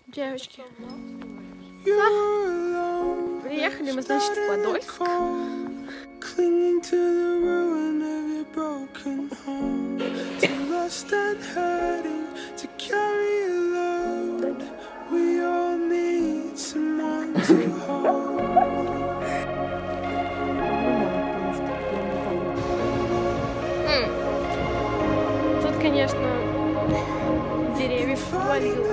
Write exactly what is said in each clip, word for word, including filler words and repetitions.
Девочки, да? Приехали мы, значит, в Подольск. Тут, конечно, деревьев повалило.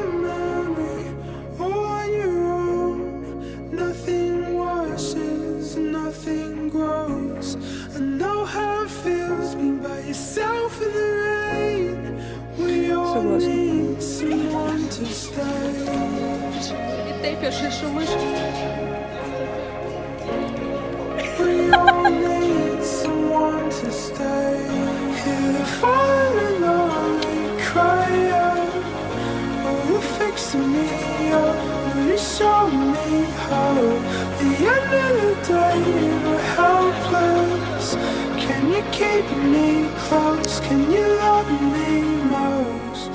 Ты пишешь мышь. Show me how the end of the day we're helpless. Can you keep me close? Can you love me most?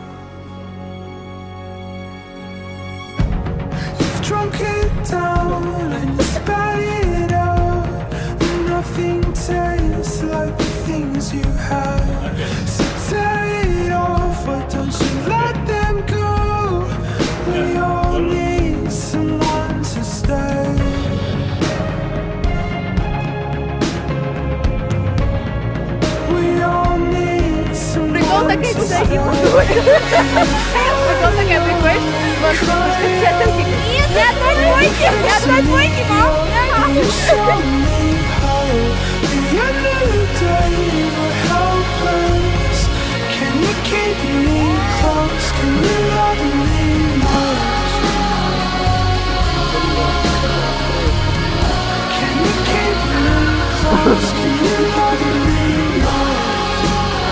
You've drunk it down and you spat it out. Nothing tastes like the things you had. So tear it off, why don't you let them go? We all need someone to stay. We all need someone to stay. Прикол такая, приходишь, маршруточка, пятилки. Нет, я одной двойки, я одной двойки, мам. Can you keep me close? Can you love me most? Can you keep me close? Can you love me most?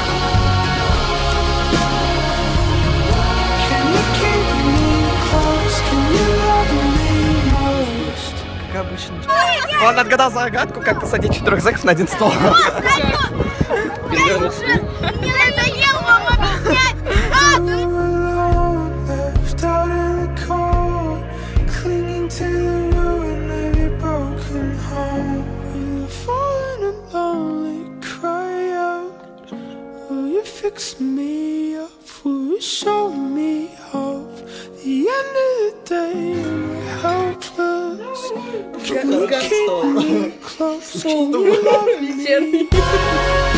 Can you keep me close? Can you love me most? Как обычно. Он отгадал загадку, как посадить четырех зэков на один стол. Перевернулся. Мне надоело вам объяснять! Fix me up, will you show me hope? The end of the day, we're helpless. Can you keep me close? Can you love me?